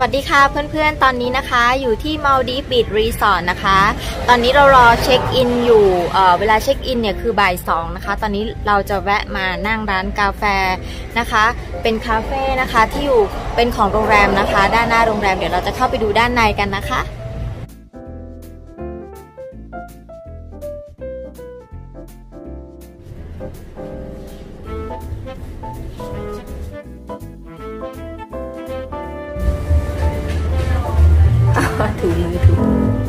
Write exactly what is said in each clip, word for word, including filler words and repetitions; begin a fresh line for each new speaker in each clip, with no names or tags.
สวัสดีค่ะเพื่อนๆตอนนี้นะคะอยู่ที่มาลดีฟบีชรีสอร์ทนะคะตอนนี้เรารอเช็คอินอยู่เอ่อเวลาเช็คอินเนี่ยคือบ่ายสองนะคะตอนนี้เราจะแวะมานั่งร้านกาแฟนะคะเป็นคาเฟ่นะคะที่อยู่เป็นของโรงแรมนะคะด้านหน้าโรงแรมเดี๋ยวเราจะเข้าไปดูด้านในกันนะคะถูมือถู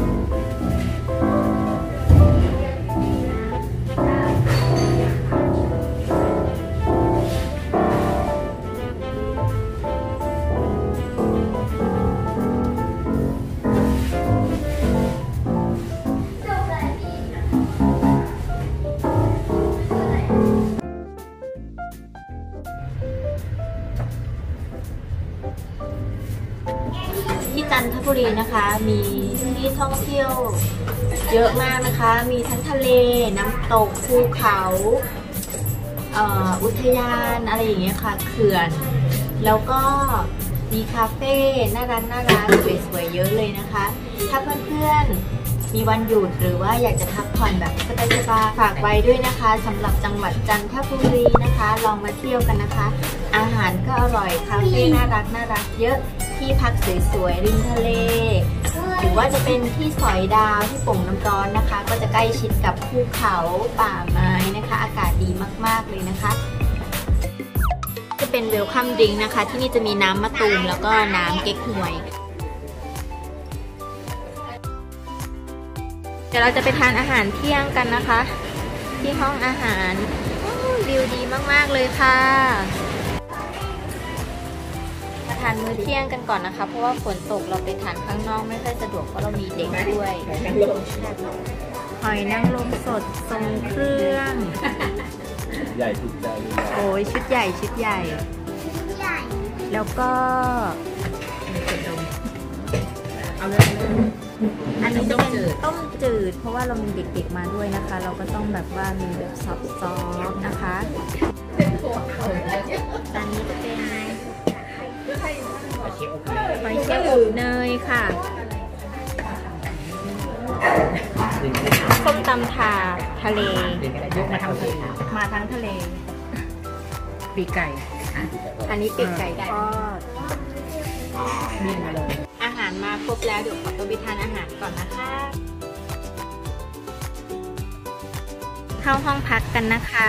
ที่จันทบุรีนะคะมีที่ท่องเที่ยวเยอะมากนะคะมีทั้งทะเลน้ำตกภูเขาเอ่ออุทยานอะไรอย่างเงี้ยค่ะเขื่อนแล้วก็มีคาเฟ่น่ารักน่ารักสวยๆเยอะเลยนะคะถ้าเพื่อนๆมีวันหยุดหรือว่าอยากจะพักผ่อนแบบสบายๆฝากไว้ด้วยนะคะสำหรับจังหวัดจันทบุรีนะคะลองมาเที่ยวกันนะคะอาหารก็อร่อยคาเฟ่น่ารักน่ารักเยอะที่พักสวยๆริมทะเลหรือว่าจะเป็นที่สอยดาวที่โป่งน้ำร้อนนะคะก็จะใกล้ชิดกับภูเขาป่าไม้นะคะอากาศดีมากๆเลยนะคะจะเป็นเวลคัมดริงก์นะคะที่นี่จะมีน้ำมะตูมแล้วก็น้ำเก๊กฮวยเดี๋ยวเราจะไปทานอาหารเที่ยงกันนะคะที่ห้องอาหารวิวดีมากๆเลยค่ะมาทานมื้อเที่ยงกันก่อนนะคะเพราะว่าฝนตกเราไปทานข้างนอกไม่ค่อยสะดวกเพราะเรามีเด็กด้วยหอยนางรมสดทรงเครื่อง
ใหญ่ชุดใหญ่
โอ้ยชุดใหญ่ชุดใหญ่แล้วก็เอาเลยอันนี้จะเป็นต้มจืดเพราะว่าเรามีเด็กๆมาด้วยนะคะเราก็ต้องแบบว่ามีแบบซอฟๆนะคะจานนี้จะเป็นหอยเชลล์อบเนยค่ะส้มตำถาดทะเลยกมาทั้งทะเลมาทั้งทะเลปีกไก่อันนี้ปีกไก่ทอดมีมาเลยอาหารมาครบแล้วเดี๋ยวขอตัวไปทานอาหารก่อนนะคะเข้าห้องพักกันนะคะ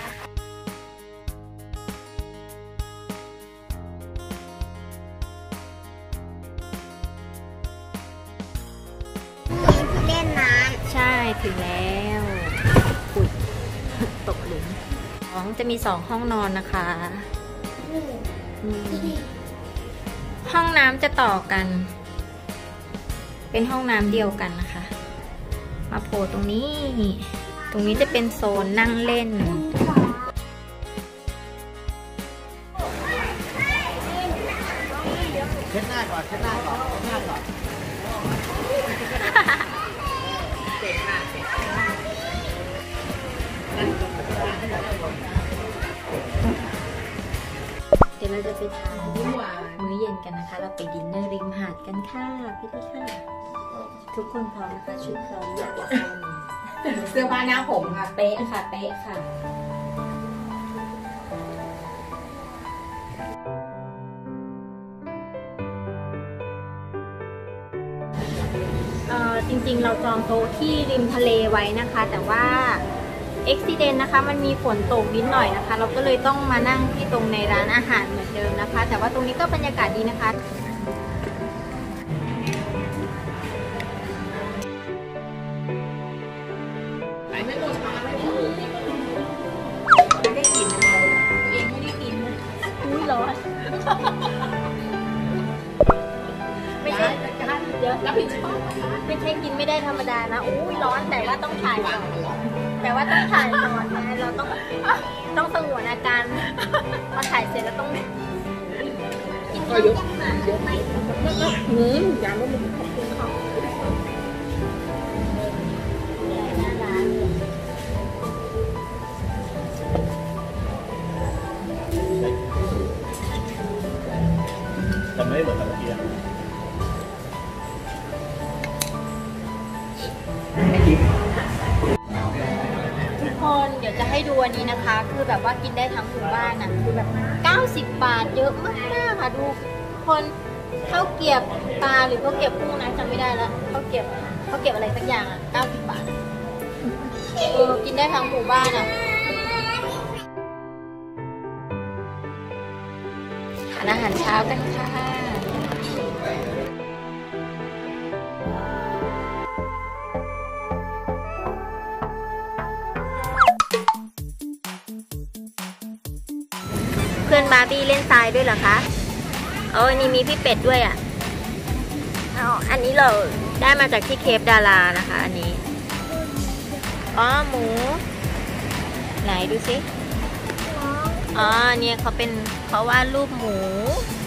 เล่นน้ำใช่ถึงแล้วอุดตกหลุมห้องจะมีสองห้องนอนนะคะห้องน้ำจะต่อกันเป็นห้องน้ำเดียวกันนะคะมาโผล่ตรงนี้ตรงนี้จะเป็นโซนนั่งเล่น
เช็ดหน้าก่อนเช็ดหน้าก่อนเช็ดหน้าก่อน
เดี๋ยวเราจะไปทานมื้อเย็นกันนะคะเราไปดินเนอร์ริมหาดกันค่ะพี่พี่ค่ะทุกคนพร้อมนะคะชุดพร้อมอยาก
เสื้อผ้าหน้าผมค่ะ
เป๊ะค่ะเป๊ะค่ะเอ่อจริงๆเราจองโต๊ะที่ริมทะเลไว้นะคะแต่ว่าอุบิเหตุนะคะมันมีฝนตกนิดหน่อยนะคะเราก็เลยต้องมานั่งที่ตรงในร้านอาหารเหมือนเดิมนะคะแต่ว่าตรงนี้ก็บรรยากาศดีนะคะ
ไม่หมดมาไม่ได้กินอะไรเองไม่ได้กิน
อุ้ยร้อนไม่ใช่เดี๋ยวรับผิดชอบไม่ใช่กินไม่ได้ธรรมดานะอุ้ยร้อนแต่ว่าต้องถ่ายก่อนแต่ว่าต้องถ่ายก่อนนะเราต้องต้องสงวนอาการพอถ่ายเสร็จแล้วต้องกินเยอะเยอะไหม
หืมอย่างว่ามันขอบคุณเขา
จไม่เหมือนกับเมื่อกี้
ทุกคนเดี๋ยวจะให้ดูอันนี้นะคะ คือแบบว่ากินได้ทั้งหมู่บ้านนะคือแบบเก้าสิบบาทเยอะมากๆค่ะดูคนข้าวเกรียบปลาหรือข้าวเกรียบกุ้งนะจำไม่ได้แล้วข้าวเกรียบข้าวเกรียบอะไรสักอย่างอ่ะเก้าสิบบาทเออกินได้ทั้งหมู่บ้านอ่ะทานอาหารเช้ากันค่ะเพื่อนบาร์บี้เล่นทรายด้วยเหรอคะโอ้นี่มีพี่เป็ดด้วยอ่ะอ๋ออันนี้เราได้มาจากที่เคฟดารานะคะอันนี้อ๋อหมูไหนดูสิอ๋อเนี่ยเขาเป็นเขาวาดรูปหมู